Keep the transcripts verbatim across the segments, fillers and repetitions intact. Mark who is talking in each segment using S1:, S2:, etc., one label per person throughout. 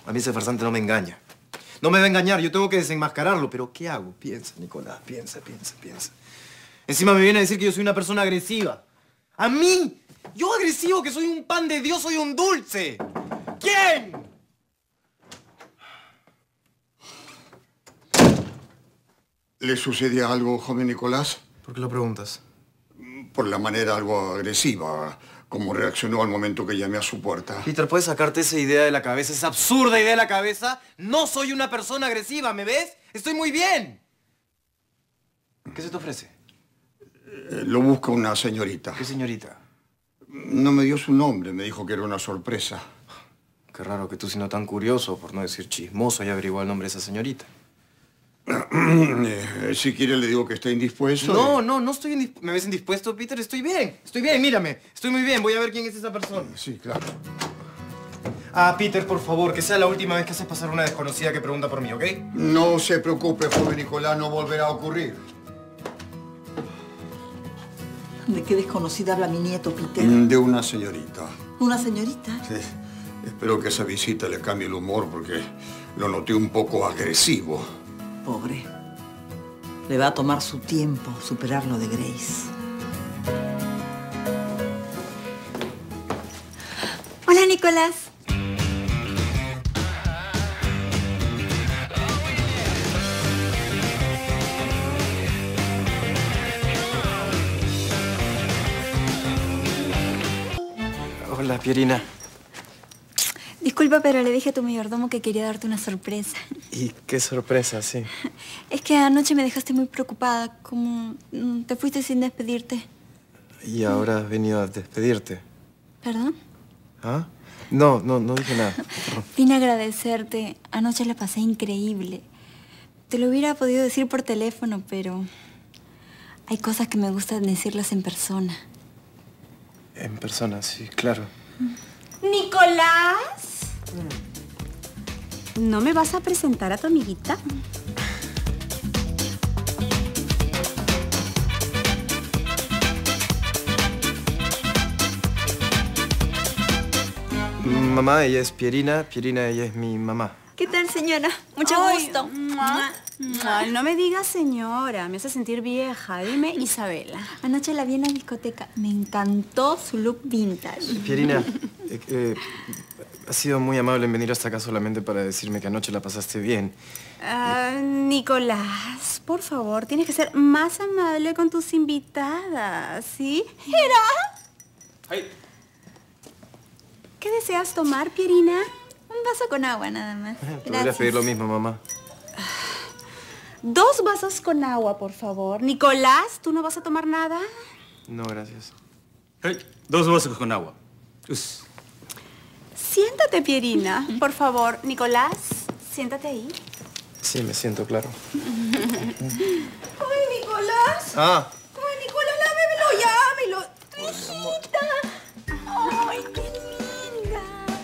S1: A mí ese farsante no me engaña. No me va a engañar, yo tengo que desenmascararlo. Pero ¿qué hago? Piensa, Nicolás, piensa, piensa, piensa. Encima me viene a decir que yo soy una persona agresiva. ¡A mí! Yo agresivo, que soy un pan de Dios, soy un dulce. ¿Quién?
S2: ¿Le sucede algo, joven Nicolás?
S1: ¿Por qué lo preguntas?
S2: Por la manera algo agresiva, como reaccionó al momento que llamé a su puerta.
S1: Peter, ¿puedes sacarte esa idea de la cabeza, esa absurda idea de la cabeza? No soy una persona agresiva, ¿me ves? Estoy muy bien. ¿Qué se te ofrece?
S2: Eh, lo busca una señorita.
S1: ¿Qué señorita?
S2: No me dio su nombre, me dijo que era una sorpresa.
S1: Qué raro que tú, siendo tan curioso, por no decir chismoso, haya averiguado el nombre de esa señorita.
S2: Eh, si quiere le digo que está indispuesto.
S1: No, no, no estoy indispuesto. ¿Me ves indispuesto, Peter? Estoy bien. Estoy bien, mírame. Estoy muy bien. Voy a ver quién es esa persona.
S2: Sí, claro.
S1: Ah, Peter, por favor, que sea la última vez que haces pasar a una desconocida que pregunta por mí, ¿ok?
S2: No se preocupe, joven Nicolás, no volverá a ocurrir.
S3: ¿De qué desconocida habla mi nieto, Peter?
S2: De una señorita.
S3: ¿Una señorita?
S2: Sí. Espero que esa visita le cambie el humor porque lo noté un poco agresivo.
S3: Pobre. Le va a tomar su tiempo superar lo de Grace.
S4: Hola, Nicolás.
S1: Hola, Pierina.
S4: Disculpa, pero le dije a tu mayordomo que quería darte una sorpresa.
S1: Y qué sorpresa, sí.
S4: Es que anoche me dejaste muy preocupada, como mm, te fuiste sin despedirte.
S1: Y ahora has venido a despedirte.
S4: ¿Perdón?
S1: ¿Ah? No, no, no dije nada.
S4: Vine a agradecerte. Anoche la pasé increíble. Te lo hubiera podido decir por teléfono, pero hay cosas que me gustan decirlas en persona.
S1: En persona, sí, claro.
S5: ¿Nicolás? ¿No me vas a presentar a tu amiguita?
S1: Mamá, ella es Pierina. Pierina, ella es mi mamá.
S4: ¿Qué tal, señora? Mucho
S5: Ay,
S4: gusto.
S5: mua, mua. No me digas señora, me hace sentir vieja. Dime Isabela.
S4: Anoche la vi en la discoteca. Me encantó su look vintage.
S1: Pierina, eh, eh, has sido muy amable en venir hasta acá solamente para decirme que anoche la pasaste bien.
S5: Uh, Nicolás, por favor, tienes que ser más amable con tus invitadas, ¿sí? ¡Era!
S1: Ay.
S5: ¿Qué deseas tomar, Pierina?
S4: Un vaso con agua, nada más.
S1: Podrías pedir lo mismo, mamá.
S5: Dos vasos con agua, por favor. Nicolás, ¿tú no vas a tomar nada?
S1: No, gracias.
S6: Hey, dos vasos con agua. Us.
S5: Siéntate, Pierina, por favor. Nicolás, siéntate ahí.
S1: Sí, me siento claro.
S5: ¡Ay, Nicolás!
S1: Ah.
S5: ¡Ay, Nicolás, lámemelo ya! ¡Me lo... ¡Hijita! ¡Ay, qué linda!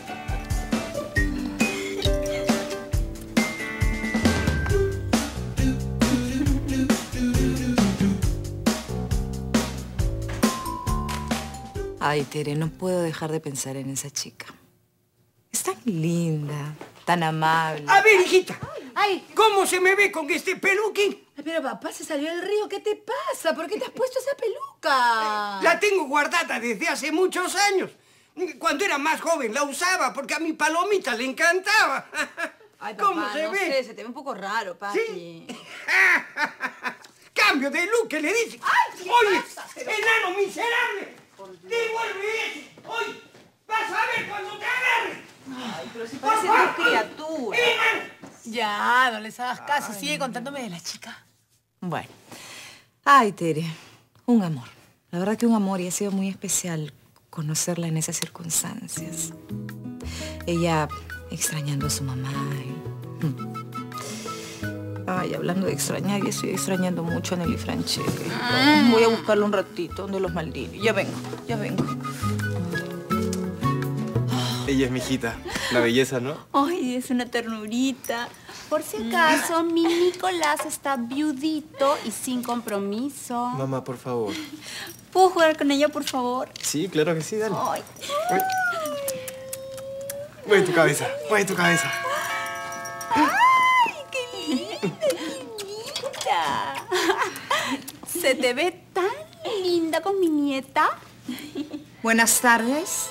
S7: Ay, Tere, no puedo dejar de pensar en esa chica. Es tan linda, tan amable.
S8: A ver, hijita. Ay, ¿cómo se me ve con este peluquín?
S9: Pero papá, se salió del río. ¿Qué te pasa? ¿Por qué te has puesto esa peluca?
S8: La tengo guardada desde hace muchos años. Cuando era más joven la usaba porque a mi palomita le encantaba.
S9: Ay, papá,
S8: ¿Cómo se
S9: no
S8: ve?
S9: sé, se te ve un poco raro, papi.
S8: ¿Sí? Cambio de look, que le dice.
S9: Ay, ¿qué
S8: Oye,
S9: pasa? Pero...
S8: enano miserable. Devuelve eso. Hoy vas a ver cuando te agarre.
S9: Ay, pero si parece tu criatura.
S8: ¡Enano!
S10: Ya, no les hagas caso.
S7: Ay,
S10: Sigue contándome de la chica.
S7: Bueno. Ay, Tere, un amor. La verdad que un amor y ha sido muy especial conocerla en esas circunstancias. Ella extrañando a su mamá. Y... Ay, hablando de extrañar, yo estoy extrañando mucho a Nelly Franceschi.
S9: Mm. Voy a buscarlo un ratito, donde los Maldini. Ya vengo, ya vengo.
S1: Ella es mi hijita. La belleza, ¿no?
S4: Ay, es una ternurita.
S5: Por si acaso, mi Nicolás está viudito y sin compromiso.
S1: Mamá, por favor.
S4: ¿Puedo jugar con ella, por favor?
S1: Sí, claro que sí, dale.
S4: Ay.
S1: Mueve tu cabeza, mueve tu cabeza.
S5: Se te ve tan linda con mi nieta.
S7: Buenas tardes.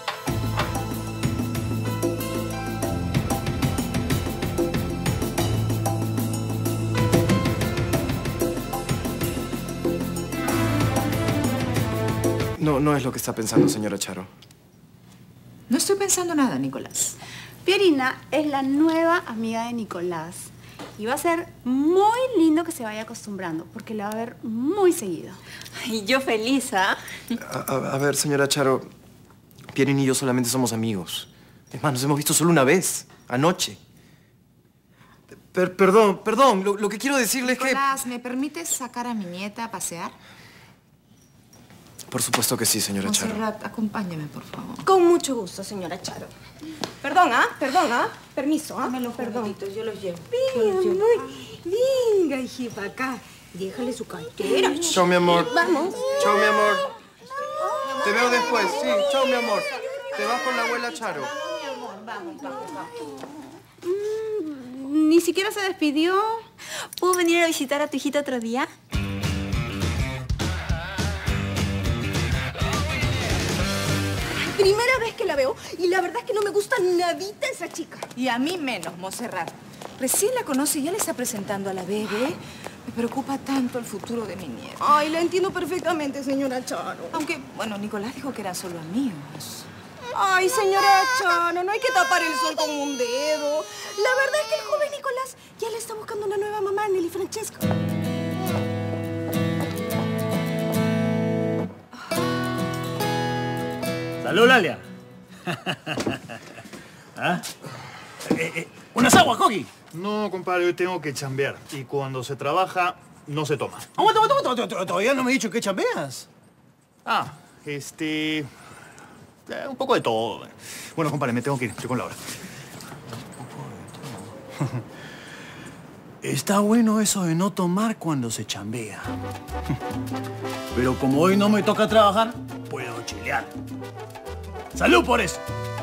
S1: No, no es lo que está pensando, señora Charo.
S7: No estoy pensando nada, Nicolás.
S5: Pierina es la nueva amiga de Nicolás. Y va a ser muy lindo que se vaya acostumbrando, porque la va a ver muy seguido.
S4: Y yo feliz, ¿ah?
S1: A, a- a ver, señora Charo, Pierin y yo solamente somos amigos. Es más, nos hemos visto solo una vez, anoche. Per- perdón, perdón, lo, lo que quiero decirle es que...
S7: Nicolás, ¿me permites sacar a mi nieta a pasear?
S1: Por supuesto que sí, señora Charo.
S7: Montserrat, acompáñame, por favor.
S11: Con mucho gusto, señora Charo. Perdón, ¿ah? Perdón, ¿ah? Permiso, ¿ah?
S7: Perdón. Yo los llevo.
S11: Venga, amor. Venga, hijita, acá. Déjale su cartera.
S1: Chao, mi amor.
S11: Vamos.
S1: Chao, mi amor. Te veo después, sí. Chao, mi amor. Te vas con la abuela Charo.
S5: Mm, Ni siquiera se despidió.
S4: ¿Puedo venir a visitar a tu hijita otro día?
S11: Primera vez que la veo y la verdad es que no me gusta nadita esa chica.
S7: Y a mí menos, Montserrat. Recién la conoce y ya le está presentando a la bebé. Me preocupa tanto el futuro de mi nieta.
S11: Ay, la entiendo perfectamente, señora Charo.
S7: Aunque, bueno, Nicolás dijo que eran solo amigos.
S11: Ay, señora Charo, no hay que tapar el sol con un dedo. La verdad es que el joven Nicolás ya le está buscando una nueva mamá, Nelly Francesca.
S6: ¡Salud, Lalia! ¿Ah? Eh, eh, ¿Unas aguas, Coqui?
S12: No, compadre, hoy tengo que chambear. Y cuando se trabaja, no se toma.
S1: Aguanta, aguanta, aguanta. Todavía no me he dicho que chambeas.
S12: Ah, este... eh, un poco de todo. Bueno, compadre, me tengo que ir. Estoy con Laura.
S6: Está bueno eso de no tomar cuando se chambea. Pero como hoy no me toca trabajar, puedo chilear. ¡Salud por eso!